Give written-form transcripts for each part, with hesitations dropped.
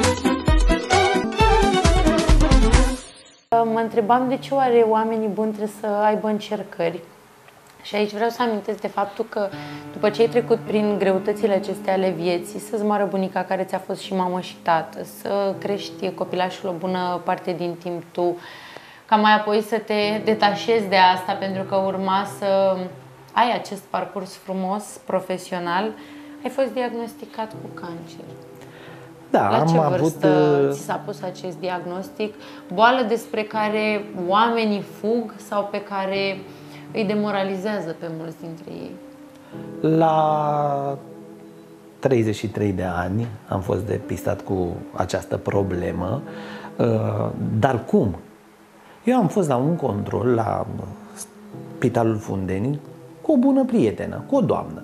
Mă întrebam de ce oare oamenii buni trebuie să aibă încercări. Și aici vreau să amintesc de faptul că după ce ai trecut prin greutățile acestea ale vieții, să-ți moară bunica care ți-a fost și mamă și tată, să crești copilașul o bună parte din timp tu, ca mai apoi să te detașezi de asta pentru că urma să ai acest parcurs frumos, profesional, ai fost diagnosticat cu cancer. Da, La ce am vârstă avut... ți s-a pus acest diagnostic? Boală despre care oamenii fug sau pe care îi demoralizează pe mulți dintre ei? La 33 de ani am fost depistat cu această problemă. Dar cum? Eu am fost la un control la Spitalul Fundeni cu o bună prietenă, cu o doamnă.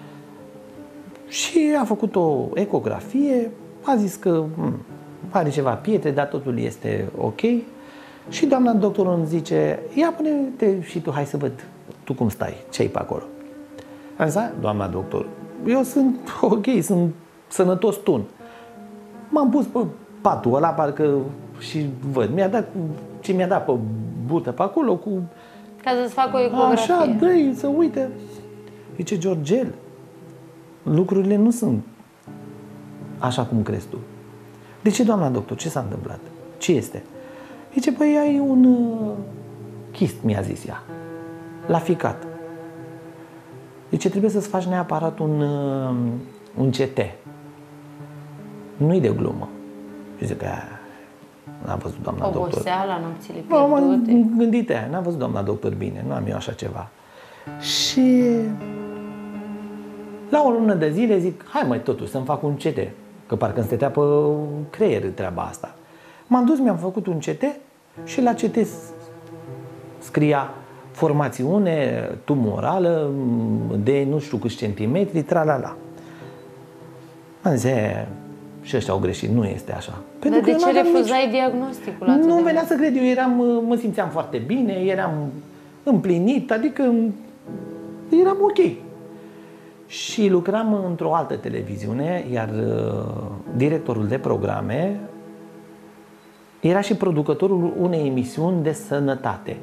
Și a făcut o ecografie, a zis că are ceva pietre, dar totul este ok. Și doamna doctor îmi zice, ia pune-te și tu, hai să văd tu cum stai, ce ai pe acolo. Am zis, doamna doctor, eu sunt ok, sunt sănătos tun. M-am pus pe patul ăla, parcă și văd, mi-a dat ce mi-a dat pe burtă pe acolo, cu... Ca să-ți fac o ecografie. Așa, dă-i, să uite. Zice, Georgel, lucrurile nu sunt așa cum crezi tu. De ce, doamna doctor, ce s-a întâmplat? Ce este? Zice, păi ai un chist, mi-a zis ea, la ficat. Zice, trebuie să-ți faci neapărat un CT. Nu-i de glumă. Și zic că n-am văzut doamna doctor. Oboseala, nopțile Nu, pierdute. m-am gândit aia, n-am văzut doamna doctor bine, nu am eu așa ceva. Și la o lună de zile zic, hai măi totuși să-mi fac un CT, că parcă îmi stătea pe creier treaba asta. M-am dus, mi-am făcut un CT și la CT scria formațiune tumorală de nu știu câți centimetri, tralala. Am zis, și ăștia au greșit, nu este așa. Dar de ce refuzai diagnosticul atât Nu de venea mult? să cred, eu mă simțeam foarte bine, eram împlinit, adică eram ok. Și lucram într-o altă televiziune, iar directorul de programe era și producătorul unei emisiuni de sănătate.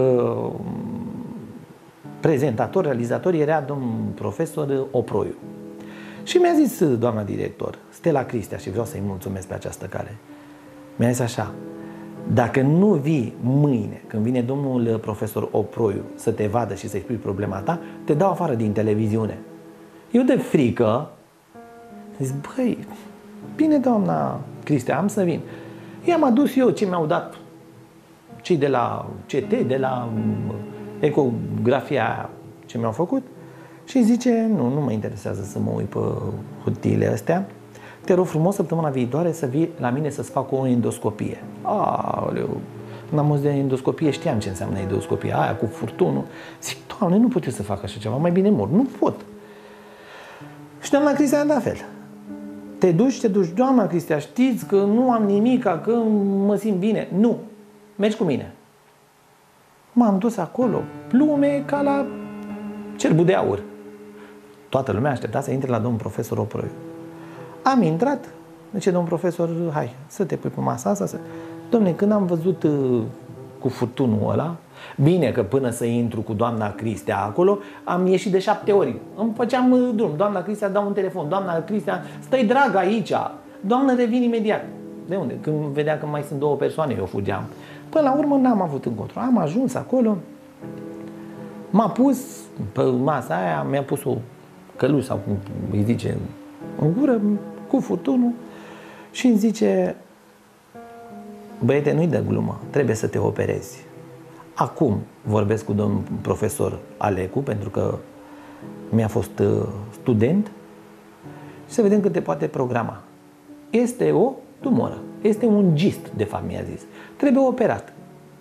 Prezentator, realizator era domnul profesor Oproiu. Și mi-a zis doamna director, Stella Cristea, și vreau să-i mulțumesc pe această cale, mi-a zis așa, dacă nu vii mâine, când vine domnul profesor Oproiu să te vadă și să-i spui problema ta, te dau afară din televiziune. Eu de frică zic, băi, bine doamna Cristea, am să vin. I-am adus eu ce mi-au dat cei de la CT, de la ecografia ce mi-au făcut și zice, nu mă interesează să mă uit pe hârtiile astea. Te rog frumos săptămâna viitoare să vii la mine să-ți fac o endoscopie. Aoleu, când am auzit de endoscopie, știam ce înseamnă endoscopia aia cu furtunul. Zic, Doamne, nu pot eu să fac așa ceva, mai bine mor, nu pot. Și doamna Cristea la fel. Te duci, doamna Cristea, știți că nu am nimic, că mă simt bine. Nu, mergi cu mine. M-am dus acolo, plume ca la cerbul de aur. Toată lumea aștepta să intre la domnul profesor Oproiu. Am intrat, zice domnul profesor, hai, să te pui pe masa asta. Dom'le, când am văzut cu furtunul ăla, bine că până să intru cu doamna Cristea acolo, am ieșit de 7 ori. Îmi făceam drum, doamna Cristea, dau un telefon, doamna Cristea, stai dragă aici, doamnă, revin imediat. De unde? Când vedea că mai sunt 2 persoane, eu fugeam. Până la urmă n-am avut încotro. Am ajuns acolo, m-a pus pe masa aia, mi-a pus o călușă sau cum îi zice în gură, cu furtunul și îmi zice, băiete, nu-i de glumă, trebuie să te operezi. Acum vorbesc cu domnul profesor Alecu, pentru că mi-a fost student, și să vedem cât te poate programa. Este o tumoră, este un gist, de fapt mi-a zis. Trebuie operat.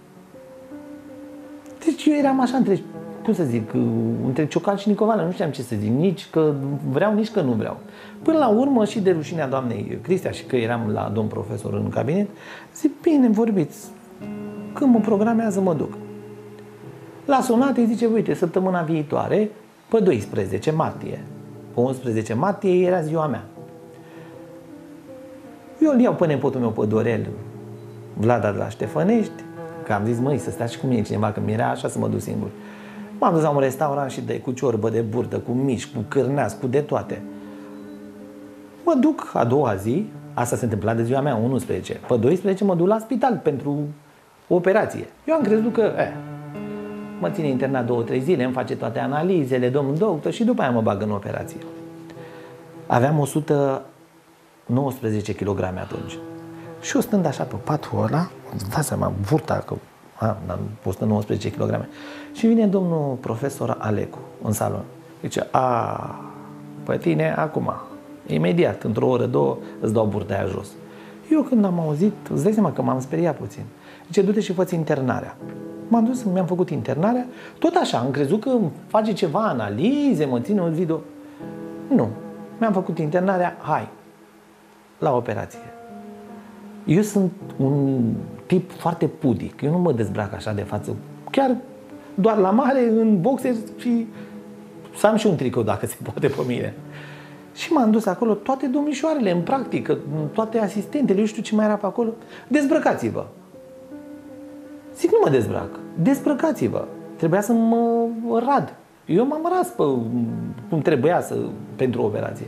Deci eu eram așa între, cum să zic, între ciocan și nicovală, nu știam ce să zic, nici că vreau, nici că nu vreau. Până la urmă, și de rușinea doamnei Cristea și că eram la domn profesor în cabinet, zic, bine, vorbiți, când mă programează, mă duc. L-a sunat, îi zice, uite, săptămâna viitoare, pe 12 martie, pe 11 martie era ziua mea. Eu îl iau pe nepotul meu, pe Dorel, Vlada de la Ștefănești, că am zis, măi, să stea și cu mine cineva, că mi-era așa să mă duc singur. M-am dus la un restaurant și cu ciorbă de burtă, cu mici, cu cârneați, cu de toate. Mă duc a doua zi, asta se întâmpla de ziua mea, 11. Pe 12 mă duc la spital pentru operație. Eu am crezut că, mă ține internat 2-3 zile, îmi face toate analizele, domnul doctor, și după aia mă bag în operație. Aveam 119 kg atunci. Și eu stând așa pe patul ăla, dați seama, burta, că am 119 kg. Și vine domnul profesor Alecu în salon. Zice, pe tine acum, imediat, într-o oră, două, îți dau burta aia jos. Eu când am auzit, îți dai seama că m-am speriat puțin. Zice, du-te și fă-ți internarea. M-am dus, mi-am făcut internarea, tot așa, am crezut că îmi face ceva analize, mă ține un video. Nu, mi-am făcut internarea, hai, la operație. Eu sunt un tip foarte pudic, eu nu mă dezbrac așa de față, chiar doar la mare, în boxer și să am și un tricou dacă se poate pe mine. Și m-am dus acolo, toate domnișoarele în practică, toate asistentele, eu știu ce mai era pe acolo, dezbrăcați-vă. Zic, nu mă dezbrac, dezbrăcați-vă. Trebuia să mă rad. Eu m-am ras pe cum trebuia pentru operație.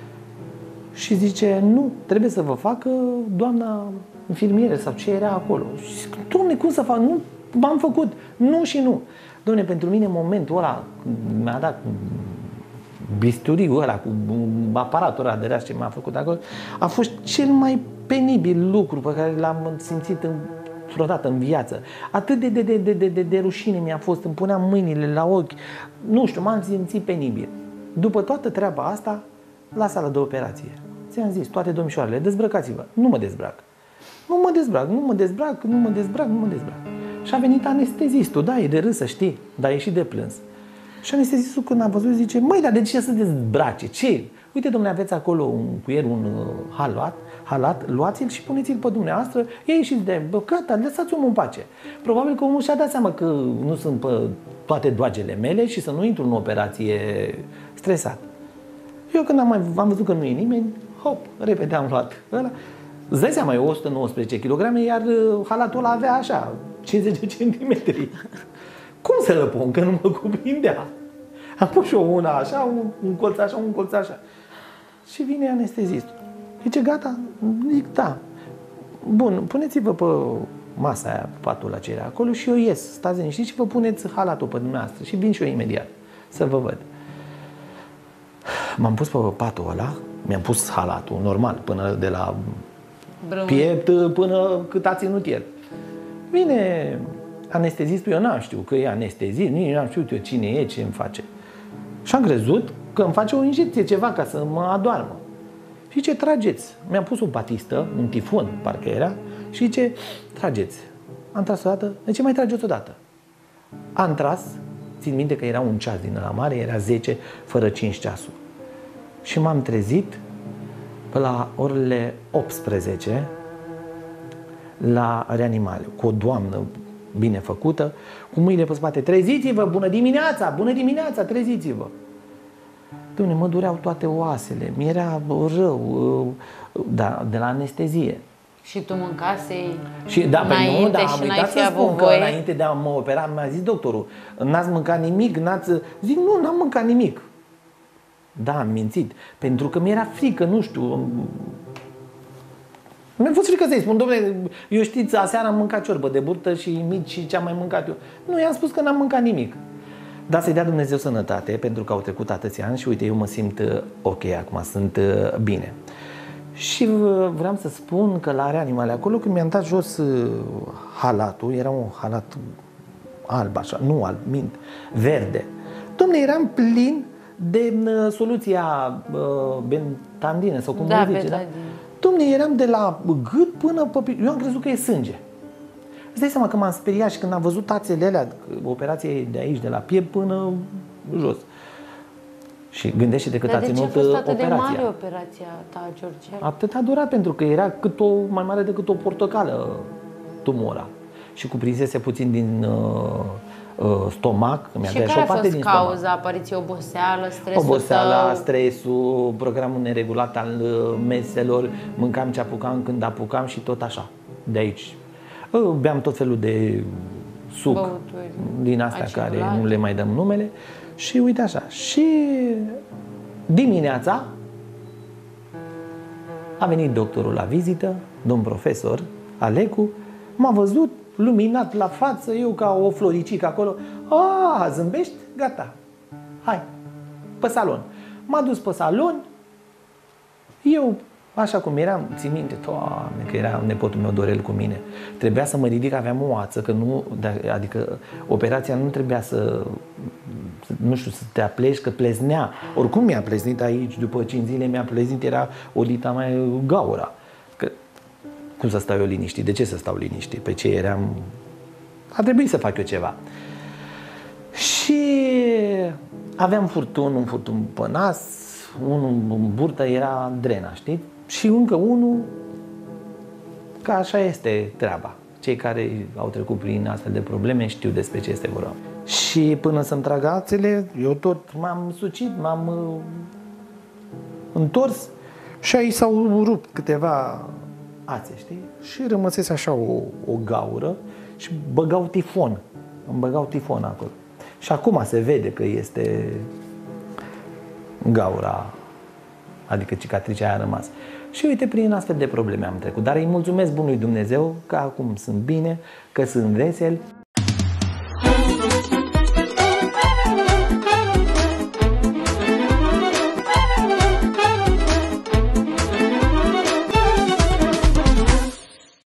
Și zice, nu, trebuie să vă facă doamna infirmiere sau ce era acolo. Și zic, Doamne, cum să fac? Nu, m-am făcut. Nu și nu. Doamne, pentru mine momentul ăla, mi-a dat bisturiul ăla, cu aparatul ăla de reas ce mi-a făcut acolo, a fost cel mai penibil lucru pe care l-am simțit vreodată în viață. Atât de rușine mi-a fost, îmi puneam mâinile la ochi, nu știu, m-am simțit penibil. După toată treaba asta, la sala de operație. Ți-am zis, toate domnișoarele, dezbrăcați-vă. Nu mă dezbrac. Nu mă dezbrac, nu mă dezbrac, nu mă dezbrac, nu mă dezbrac. Și a venit anestezistul, da, e de râs, să știi, dar e și de plâns. Și anestezistul când a văzut zice, măi, dar de ce să dezbrace? Ce? Uite, domnule, aveți acolo un cuier, un halat, luați-l și puneți-l pe dumneavoastră, ei și de, bă, gata, lăsați omul în pace. Probabil că omul și-a dat seama că nu sunt pe toate doagele mele și să nu intru în operație stresat. Eu când am văzut că nu e nimeni, hop, repede am luat ăla. Îți dai seama, eu 119 kg, iar halatul ăla avea așa, 50 de centimetri. Cum să-l pun, că nu mă cuprindea? Am pus și eu una așa, un colț așa, un colț așa. Și vine anestezistul. Zice, gata? Zic, da. Bun, puneți-vă pe masa aia, patul acela acolo și eu ies. Stați liniștiți și vă puneți halatul pe dumneavoastră. Și vin și eu imediat să vă văd. M-am pus pe patul ăla, mi-am pus halatul normal, până de la piept până cât a ținut el. Vine anestezistul, eu n-am știu că e anestezist, nici n-am știut eu cine e, ce îmi face. Și am crezut că îmi face o injecție, ceva, ca să mă adoarmă. Și zice, trageți. Mi-am pus o batistă, un tifon, parcă era, și zice, trageți. Am tras o dată, de ce mai trageți o dată? Am tras, țin minte că era un ceas din la mare, era 10 fără 5 ceasul. Și m-am trezit pe la orele 18 la reanimare, cu o doamnă bine făcută, cu mâinile pe spate, treziți-vă, bună dimineața, treziți-vă. Doamne, mă dureau toate oasele, mi-era rău, da, de la anestezie. Și tu mâncasei și, da, înainte da, și n-ai fi avut că voie? Înainte de a mă opera, mi-a zis doctorul, n-ați mâncat nimic? Zic, nu, n-am mâncat nimic. Da, am mințit, pentru că mi-era frică, nu știu. Mi-a fost frică să-i spun, dom'le, eu știți, aseară am mâncat ciorbă de burtă și mici și ce am mai mâncat eu. Nu, i-am spus că n-am mâncat nimic. Dar să-i dea Dumnezeu sănătate, pentru că au trecut atâția ani și uite, eu mă simt ok acum, sunt bine. Și vreau să spun că la reanimare acolo, când mi-am dat jos halatul, era un halat alb, așa, nu alb, mint, verde. Dom'le, eram plin de soluția bentandină sau cum da, îi zice, da? Dom'le, eram de la gât până pe... Eu am crezut că e sânge. Îți dai seama că m-am speriat și când am văzut tațele alea, operația de aici, de la piept până jos. Și gândește-te cât a ținut operația. De ce a fost atât de mare operația ta, George? Atât a durat, pentru că era mai mare decât o portocală tumora. Și cuprinsese puțin din stomac. Și care a fost cauza apariției? Oboseală, stresul Oboseala, stresul, programul neregulat al meselor, mâncam ce apucam când apucam și tot așa. De aici. Beam tot felul de suc băuturi din astea acidulate, care nu le mai dăm numele. Și uite așa. Și dimineața a venit doctorul la vizită, domn profesor Alecu, m-a văzut luminat la față, eu ca o floricică acolo. Zâmbești? Gata. Hai, pe salon. M-a dus pe salon. Eu, așa cum eram, țin minte, Doamne, că era nepotul meu Dorel cu mine. Trebuia să mă ridic, aveam o ață, că nu, adică operația nu trebuia să, nu știu, să te apleci, că pleznea. Oricum mi-a pleznit aici, după 5 zile mi-a pleznit, era o dita mai gaura. Că, cum să stau eu liniștit? De ce să stau liniștit? Pe ce eram... A trebuit să fac eu ceva. Și aveam un furtun pe nas, unul în burtă, era drena, știi? Și încă unul, că așa este treaba. Cei care au trecut prin astfel de probleme știu despre ce este vorba. Și până să-mi trag ațele, eu tot m-am sucit, m-am întors și aici s-au rupt câteva ațe, știi? Și rămăsese așa o gaură și băgau tifon. Îmi băgau tifon acolo. Și acum se vede că este gaura, adică cicatricea aia a rămas. Și uite, prin astfel de probleme am trecut. Dar îi mulțumesc bunului Dumnezeu că acum sunt bine, că sunt vesel.